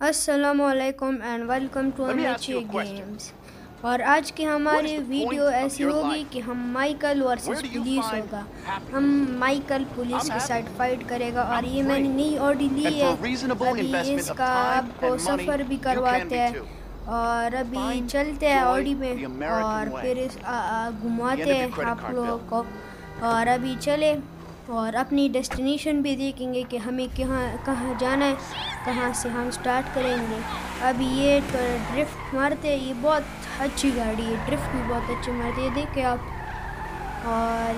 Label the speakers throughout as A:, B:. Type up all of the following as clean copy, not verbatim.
A: अस्सलामुअलैकुम and welcome to अमेचे games. और आज की हमारी वीडियो ऐसी होगी कि हम माइकल वर्सेस पुलिस होगा। हम माइकल पुलिस के साथ फाइट करेगा और ये मैंने नई ऑडी ली है। अभी इसका आपको सफ़र भी करवाते हैं और अभी चलते हैं ऑडी में और फिर घुमाते हैं आप लोगों को। और अभी चले और अपनी डेस्टिनेशन भी देखेंगे कि हमें कहाँ जाना है, कहाँ से हम स्टार्ट करेंगे। अभी ये तो ड्रिफ्ट मारते हैं, ये बहुत अच्छी गाड़ी है, ड्रिफ्ट भी बहुत अच्छी मारती है, देखें आप। और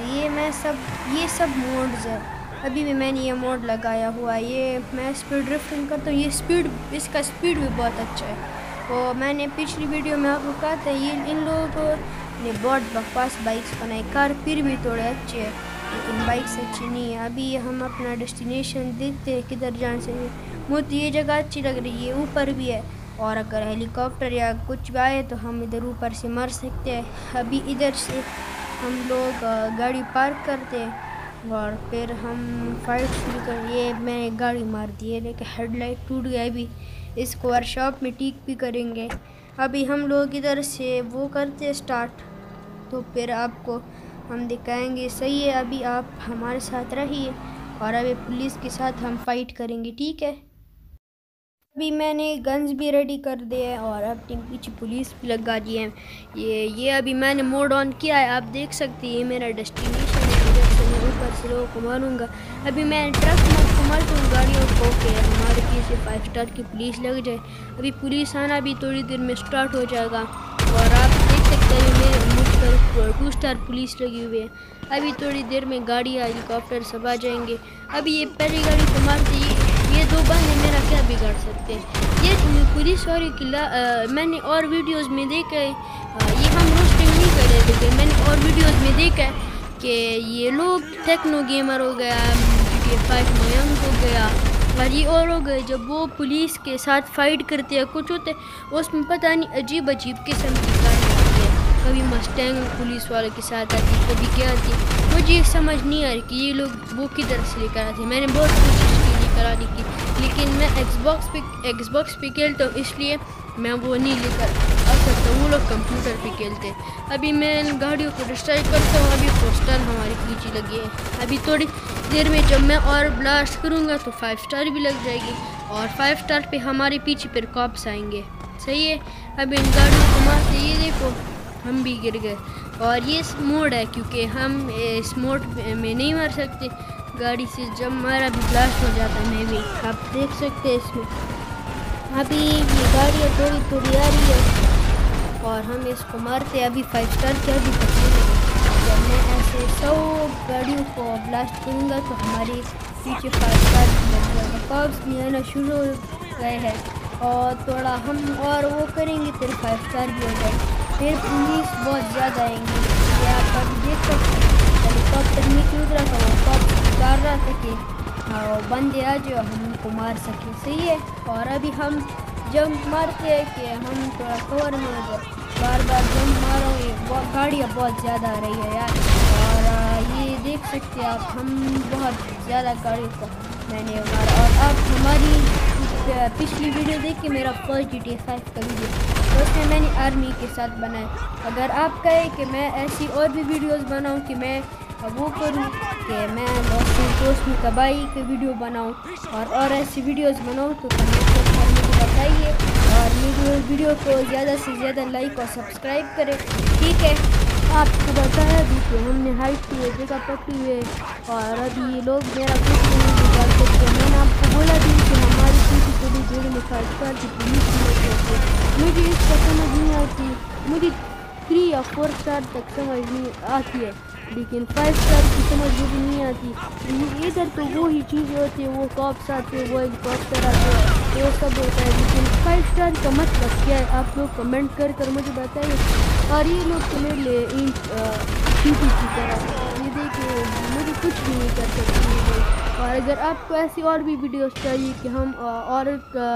A: ये सब मोड्स है। अभी भी मैंने ये मोड लगाया हुआ है, ये मैं स्पीड ड्रिफ्टिंग करता हूँ। ये इसका स्पीड भी बहुत अच्छा है। तो मैंने पिछली वीडियो में आपको कहा था ये इन लोगों ने बहुत बकवास बाइक्स बनाई, कार फिर भी थोड़े अच्छे हैं लेकिन बाइक्स अच्छी नहीं है। अभी हम अपना डेस्टिनेशन देखते हैं किधर जाना चाहिए। मुझे ये जगह अच्छी लग रही है, ऊपर भी है और अगर हेलीकॉप्टर या कुछ भी आए तो हम इधर ऊपर से मर सकते हैं। अभी इधर से हम लोग गाड़ी पार्क करते हैं और फिर हम फाइट शुरू कर। ये मैंने गाड़ी मार दी है लेकिन हेडलाइट टूट गया, अभी इसको वर्कशॉप में ठीक भी करेंगे। अभी हम लोग इधर से वो करते हैं स्टार्ट, तो फिर आपको हम दिखाएंगे। सही है, अभी आप हमारे साथ रहिए और अभी पुलिस के साथ हम फाइट करेंगे, ठीक है। अभी मैंने गन्स भी रेडी कर दिए हैं और अपने पीछे पुलिस भी लगा दिए हैं। ये अभी मैंने मोड ऑन किया है, आप देख सकते हैं ये मेरा डेस्टिनेशन है। इधर से मैं ऊपर से लोगों को मारूंगा। अभी मैं ट्रक को मारता हूँ गाड़ियों को कि हमारे पीछे 5 स्टार की पुलिस लग जाए। अभी पुलिस आना भी थोड़ी देर में स्टार्ट हो जाएगा और आप देख सकते हैं मेरे मुझ पर 2 स्टार पुलिस लगी हुई है। अभी थोड़ी देर में गाड़ी हेलीकॉप्टर सब आ जाएंगे। अभी ये पहली गाड़ी को मारती ये 2 बंदे मेरा क्या बिगाड़ सकते हैं। ये पुलिस वाली किला मैंने और वीडियोस में देखा है, ये हम रोस्टिंग नहीं कर रहे लेकिन मैंने और वीडियोस में देखा है कि ये लोग टेक्नो गेमर हो गया, GTA 5 मयंक हो गया और ये और हो गए। जब वो पुलिस के साथ फाइट करते हैं कुछ होते उसमें पता नहीं अजीब किस्म की गाड़ी आती है। कभी मस्टैंग पुलिस वालों के साथ आती, कभी क्या आती, मुझे समझ नहीं आ रही कि ये लोग वो किधर से लेकर आते। मैंने बहुत कोशिश की कराने की लेकिन मैं एक्सबॉक्स पे खेलता हूँ इसलिए मैं वो नहीं लेकर आ सकता, वो लोग कंप्यूटर पे खेलते। अभी मैं इन गाड़ियों को डिस्ट्रॉय करता हूँ। अभी 4 स्टार हमारी पीछे लगी है। अभी थोड़ी देर में जब मैं और ब्लास्ट करूँगा तो 5 स्टार भी लग जाएगी और 5 स्टार पे हमारे पीछे फिर कॉप्स आएंगे। सही है, अभी इन गाड़ियों को मारते, ये देखो हम भी गिर गए। और ये मोड है क्योंकि हम इस मोड में नहीं मार सकते गाड़ी से, जब हमारा भी ब्लास्ट हो जाता है। मैं भी आप देख सकते हैं इसमें अभी ये गाड़ियाँ थोड़ी आ रही है और हम इसको मारते हैं। अभी 5 स्टार की अभी जब मैं ऐसे 100 गाड़ियों को ब्लास्ट करूँगा तो हमारी पीछे 5 स्टार लग जाएगा। कॉप्स भी आना शुरू हो गए हैं और थोड़ा हम और वो करेंगे फिर 5 स्टार भी हो जाएगी। फिर पुलिस बहुत ज़्यादा आएंगी। ये आप अभी देख सकते हैं हेलीकॉप्टर में क्यों उतरा था, वो कॉप्स उतार रहा था कि बंदे आ जाओ हम उनको मार सकें। सही है, और अभी हम जंप मारते हैं कि हम थोड़ा कवर में हो जाए। बार जंप मारो, ये गाड़ियाँ बहुत ज़्यादा आ रही है यार। और ये देख सकते हैं आप, हम बहुत ज़्यादा गाड़ी को मैंने मारा। और आप हमारी पिछली वीडियो देख के मेरा फर्स्ट GTA 5 का वीडियो तो उसमें मैंने आर्मी के साथ बनाया। अगर आप कहें कि मैं ऐसी और भी वीडियोस बनाऊं कि मैं वो करूं कि मैं लॉस सैंटोस में तबाही के वीडियो बनाऊं और ऐसी वीडियोस बनाऊं तो कमेंट कर मुझे बताइए और मेरी वीडियो को ज़्यादा से ज़्यादा लाइक और सब्सक्राइब करें, ठीक है। आपको बताया भी कि हमने हाइट की है, जगह पकड़ी हुई है और अभी लोग मेरा कुछ नहीं निकाल सकते। मैंने आपको बोला भी कि हमारी पीछे थोड़ी देर में 5 स्टार की पुलिस होती। मुझे इसका समझ नहीं आती, मुझे 3 या 4 स्टार तक समझ नहीं आती है लेकिन 5 स्टार की समझ मुझे नहीं आती। इधर तो वो ही चीज़ें होती है, वो कॉप्स आते हैं, वो हेलीकॉप्टर आते हैं, वो सब होता है लेकिन 5 स्टार का मतलब क्या है आप लोग कमेंट कर मुझे बताइए। और ये लोग तो मेरे लिए चीटी की तरह, ये देखिए मुझे कुछ भी नहीं कर सकती। और अगर आपको ऐसी और भी वीडियोस चाहिए कि हम और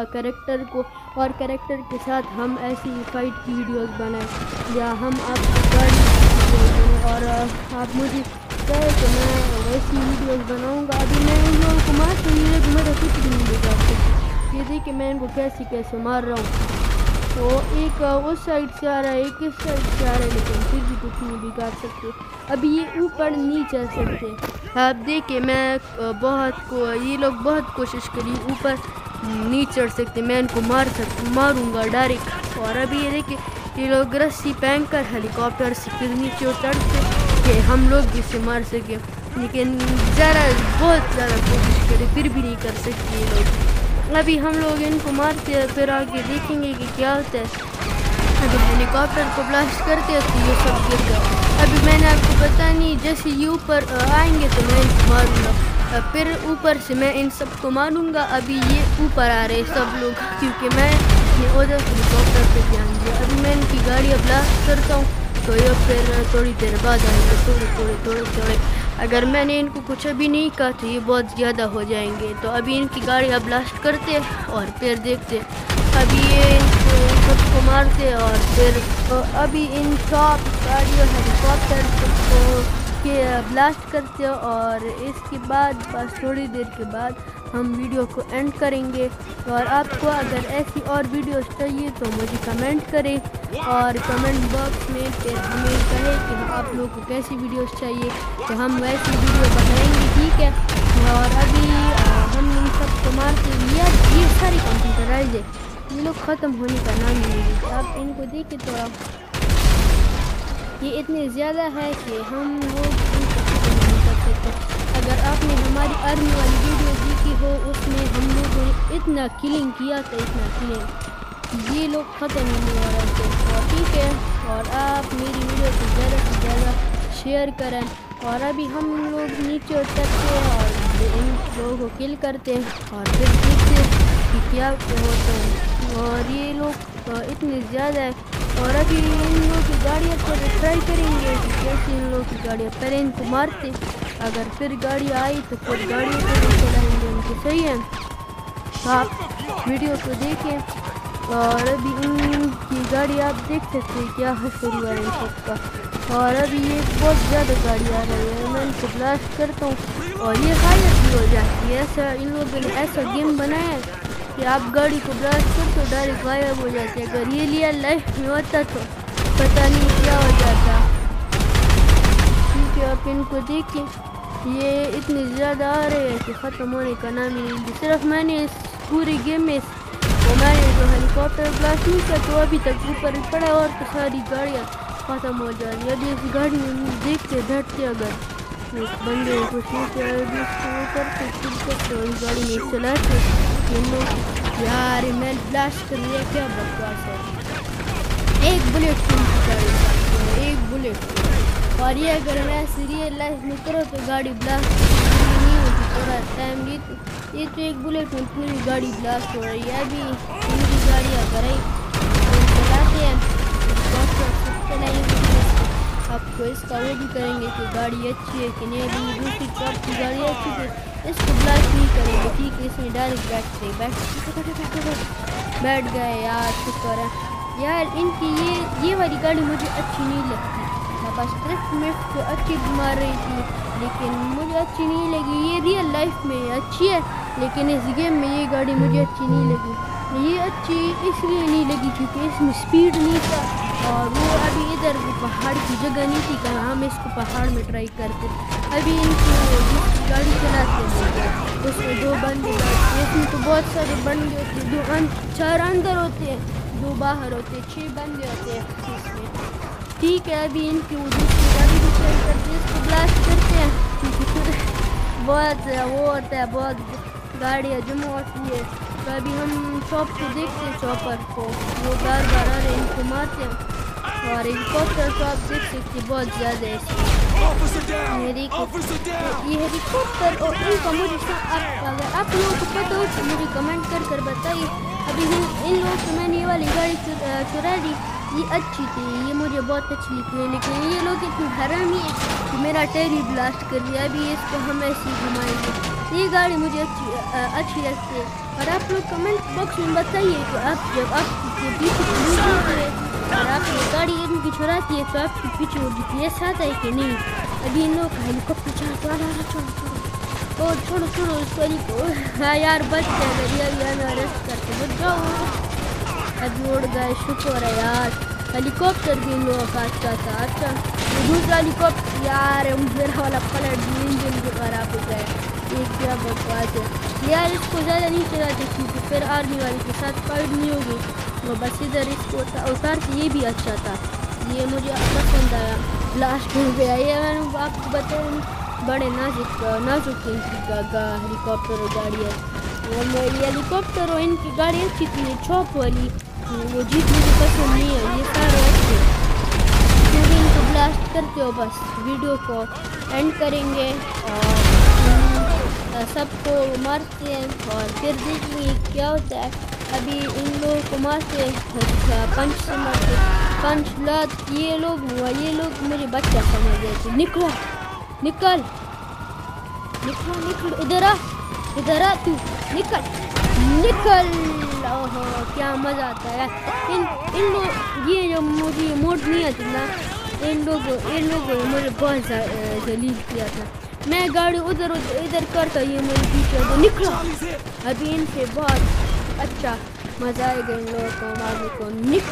A: कैरेक्टर के साथ हम ऐसी फाइट की वीडियोस बनाएं या हम आपको गाड़ी और आप मुझे कहें तो मैं वैसी वीडियोस बनाऊंगा। अभी मैं इन लोगों को मार तो ये मेरा कुछ भी नहीं बिगाड़ सकता। ये देखिए मैं इनको कैसे कैसे मार रहा हूँ। तो एक उस साइड से आ रहा है, एक इस साइड से आ रहा है, लेकिन फिर भी कुछ नहीं बिगाड़ सकते। अभी ये ऊपर नहीं चढ़ सकते। आप देखिए मैं ये लोग बहुत कोशिश करी, ऊपर नहीं चढ़ सकते। मैं इनको मारूंगा डायरेक्ट। और अभी ये देखिए ये लोग रस्सी पहन कर हेलीकॉप्टर से फिर नीचे उतरते कि हम लोग भी इसे मार सके, लेकिन बहुत ज़्यादा कोशिश करें फिर भी नहीं कर सकते ये लोग। अभी हम लोग इनको मारते हैं, फिर आगे देखेंगे कि क्या होता है। अगर हेलीकॉप्टर को ब्लास्ट करते हैं तो ये सब गिर गया। अभी मैंने आपको पता नहीं, जैसे ये ऊपर आएंगे तो मैं इनको मारूंगा, फिर ऊपर से मैं इन सबको मारूंगा। अभी ये ऊपर आ रहे सब लोग, क्योंकि मैं उधर हेलीकॉप्टर पे ध्यान दिया। अभी मैं इनकी गाड़ियाँ ब्लास्ट करता हूँ तो ये फिर थोड़ी देर बाद आएंगे, थोड़े। अगर मैंने इनको कुछ अभी नहीं कहा तो ये बहुत ज़्यादा हो जाएंगे। तो अभी इनकी गाड़ियाँ ब्लास्ट करते और फिर देखते। अभी ये इनको सबको मारते और फिर अभी इन सब गाड़ियों हेलीकॉप्टर को ब्लास्ट करते और इसके बाद बस थोड़ी देर के बाद हम वीडियो को एंड करेंगे। और आपको अगर ऐसी और वीडियोस चाहिए तो मुझे कमेंट करें और कमेंट बॉक्स में फिर हमें कहें कि आप लोगों को कैसी वीडियोस चाहिए, तो हम वैसी वीडियो बनाएंगे, ठीक है। और अभी हम इन सबको मारते ये सारी कंप्यूटराइज है, ये लोग ख़त्म होने का नाम नहीं लेते। आप इनको देखिए तो ये इतने ज़्यादा है कि हम लोग इनको ख़त्म नहीं कर सकते। अगर आपने हमारी आर्मी वाली वीडियो देखी हो, उसमें हम लोगों ने इतना किलिंग किया था, इतना किलिंग, ये लोग ख़त्म ही नहीं हो रहे थे। और ठीक है, और आप मेरी वीडियो को ज़्यादा से ज़्यादा शेयर करें। और अभी हम लोग नीचे उतरते हैं और इन लोगों को किल करते हैं और फिर देखते कि क्या होता है। और ये लोग इतने ज़्यादा है। और अभी इन लोगों की गाड़ियाँ को ट्राई करेंगे कि कैसे इन लोगों की गाड़ियाँ, पहले इनको मारते, अगर फिर गाड़ी आई तो फिर गाड़ियों को भी चलाएंगे उनके, सही है। तो आप वीडियो को देखें। और अभी इनकी गाड़ी आप देख सकते हैं क्या हशर हुआ है इन सबका। और अभी ये बहुत ज़्यादा गाड़ी आ रही है, मैं इनको ब्लास्ट करता हूँ और ये गायब भी हो जाती है। ऐसा इन लोगों ने ऐसा गेम बनाया है कि आप गाड़ी को ब्लास्ट करते हो डायरेक्ट गायब हो जाती है। अगर ये लिया लाइफ में होता तो पता नहीं क्या हो जाता। ठीक है, आप इनको देखिए, ये इतने ज़्यादा आ रहे हैं कि ख़त्म होने का नाम ही नहीं। सिर्फ मैंने इस पूरे गेम में मैंने जो हेलीकॉप्टर ब्लास्ट नहीं किया तो अभी तक ऊपर पड़ा, और तो सारी गाड़ियाँ ख़त्म हो जा रही है। अभी इस गाड़ी में देखते बैठते, अगर एक बंदे कुछ नहीं करते तो इस गाड़ी में चलाते यार, मैं ब्लास्ट कर लिया, क्या बकवास है। एक बुलेट एक बुलेट। और ये अगर मैं रियल लाइफ में करो तो गाड़ी ब्लास्ट नहीं होती, थोड़ा टाइम ये तो एक बुलेट में पूरी गाड़ी ब्लास्ट हो रही है। अभी इनकी गाड़ियाँ कराई चलाते हैं, आपको इसका वो भी करेंगे कि गाड़ी अच्छी है कि नहीं। अभी दूसरी टॉप की गाड़ी अच्छी है, इसको ब्लास्ट नहीं करेंगे, ठीक है। इसमें डायरेक्ट बैठ गए यार, शुक्र है यार। इनकी ये वाली गाड़ी मुझे अच्छी नहीं लगती। बस ट्रिप में तो अच्छी मार रही थी, लेकिन मुझे अच्छी नहीं लगी। ये रियल लाइफ में अच्छी है, लेकिन इस गेम में ये गाड़ी मुझे अच्छी नहीं लगी। ये अच्छी इसलिए नहीं लगी क्योंकि इसमें स्पीड नहीं था, और वो अभी इधर पहाड़ की जगह नहीं थी कहाँ हम इसको पहाड़ में ट्राई करते। अभी इनको गाड़ी चलाते हैं, उसमें 2 बंदे बैठते हैं। इसमें तो बहुत सारे बंदे होते हैं, 2 4 अंदर होते हैं, 2 बाहर होते हैं, 6 बंदे होते हैं इसमें, ठीक है। अभी इनकी दूसरी गाड़ी भी ट्राई करते हैं, इसको ब्लास्ट करते हैं क्योंकि फिर बहुत वो होता है, बहुत गाड़ियाँ जमा होती है। तो अभी हम शॉप को देखते हैं, चॉपर को, वो बार आ रहे हैं, इनको मारते हैं। और हेलीकॉप्टर तो आप देख सकते हैं बहुत ज़्यादा है इसमें, ये हेलीकॉप्टर। और इनका मुझे अगर आप लोगों को पता हो तो मुझे कमेंट कर बताइए। अभी इन लोगों को मैंने ये वाली गाड़ी चुरा ली, ये अच्छी थी, ये मुझे बहुत अच्छी लगी, लेकिन ये लोग इतने हरामी है कि मेरा टायर ही ब्लास्ट कर दिया। अभी इसको हम ऐसे ही घुमाएंगे। ये गाड़ी मुझे अच्छी लगती है। और आप लोग कमेंट बॉक्स में बताइए कि आप जब आपके पीछे पुलिस होती है और आप ये गाड़ी इनकी चुराती है तो आपके पीछे वो GPS आता है कि नहीं। अभी इन लोग का हेलीकॉप्टर चला। ओ छोड़ो छोड़ो उस वाली को। हाँ यार बच गया, यार मैं अरेस्ट करके बच जाओ। अभी उड़ गए, शुक्र है यार। हेलीकॉप्टर भी इन लोगों का अच्छा था। अच्छा दूसरा हेलीकॉप्टर यार मेरा वाला पलट इंजन भी खराब हो गया। ये क्या बकवास है यार, इसको ज़्यादा नहीं चलाते क्योंकि फिर आर्मी वाले के साथ फाइट नहीं होगी। वो बस इधर इसको उतार के, ये भी अच्छा था, ये मुझे पसंद आया। ब्लास्ट हो गया, ये मैंने आपको बताया बड़े नाजुक हेलीकॉप्टर और गाड़ी है। ये हेलीकॉप्टर और इनकी गाड़ी अच्छी थी, चौक वाली, वो जीप मुझे पसंद नहीं है। ये सारे अच्छे, क्योंकि इनको ब्लास्ट करते हो बस वीडियो को एंड करेंगे और सबको मारते हैं और फिर देखेंगे क्या होता है। अभी इन लोगों को मारते पंच से मारते, पंच लात। ये लोग मुझे बच्चा समझ गए थे। निकलो निकल निकल निकल, इधर आ तू, निकल निकल। ओहो क्या मज़ा आता है इन लोग, ये जो मुझे मोड नहीं आती ना, इन लोगों मुझे बहुत जलील किया था। मैं गाड़ी उधर इधर करता, ये मेरे पीछे निकला। अभी इनसे बहुत अच्छा मज़ा आएगा इन लोगों को मारने को।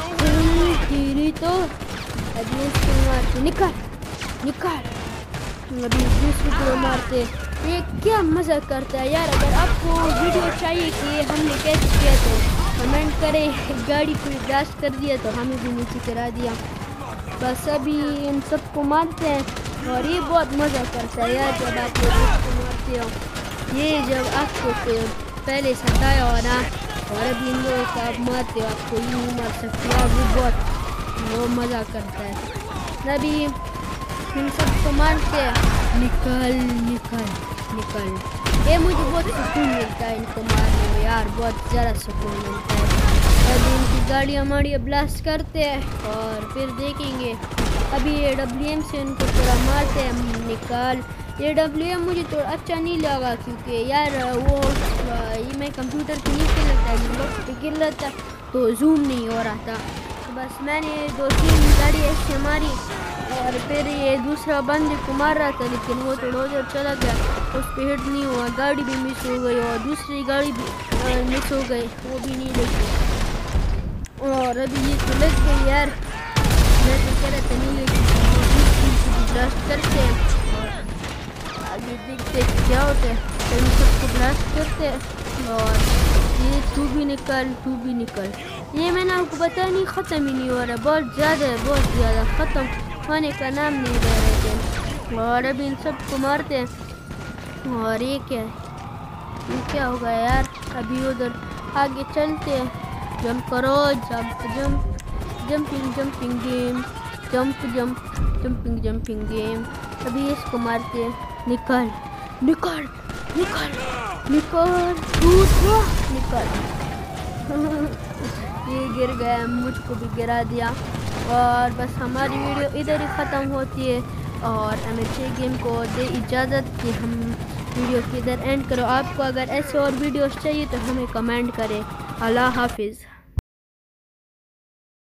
A: निकल तो अभी इसको मारते, निकल निकल। अभी दूसरे को मारते, ये क्या मज़ा करता है यार। अगर आपको वीडियो चाहिए कि हमने कैसे किया तो कमेंट करें। गाड़ी को ब्लास्ट कर दिया तो हमें भी नीचे गिरा दिया। बस अभी इन सबको मारते हैं और ये बहुत मज़ा करता है यार जब आप लोग इसको मारते हो। ये जब आपको पहले सताया हो ना और अभी इन लोगों को आप मारते हो, आपको यूँ मार सकते हो, वो बहुत वो मज़ा करता है। अभी इन सबको मारते हैं, निकल निकल निकल। ये मुझे बहुत सुकून मिलता है इनको मारने में यार, बहुत ज़्यादा सुकून मिलता है। अभी इनकी गाड़ी हमारी ब्लास्ट करते हैं और फिर देखेंगे। अभी ये AWM से इनको थोड़ा मारते हैं, निकाल। ये AWM मुझे तो अच्छा नहीं लगा क्योंकि यार वो ये मैं कंप्यूटर पे नहीं खेल रहा था, लैपटॉप पे खेल रहा था तो जूम नहीं हो रहा था। तो बस मैंने 2-3 गाड़ी ऐसे मारी और फिर ये दूसरा बंदे को मार रहा था, लेकिन वो तो डोजर चला गया, उस पर हिट नहीं हुआ। गाड़ी भी मिस हो गई और दूसरी गाड़ी भी मिस हो गई, वो भी नहीं लगी। और अभी ये तो लग गई यार, मैं तो कह रहा था नहीं लगी। ब्लास्ट करते हैं और आगे देखते क्या होता है। तो इन सबको ब्लास्ट करते हैं और ये तू भी निकल। ये मैंने आपको बताया नहीं, ख़त्म ही नहीं हो रहा, बहुत ज़्यादा ख़त्म होने का नाम नहीं ले रहे थे। और अभी इन सबको मारते हैं और ये क्या होगा यार। अभी उधर आगे चलते हैं, जंप करो, जंपिंग गेम, जंपिंग गेम। अभी इसको मारते हैं, निकल ये गिर गया, मुझको भी गिरा दिया। और बस हमारी वीडियो इधर ही ख़त्म होती है और MHA गेम को दे इजाज़त कि हम वीडियो की इधर एंड करो। आपको अगर ऐसे और वीडियोस चाहिए तो हमें कमेंट करें। अल्लाह हाफिज़।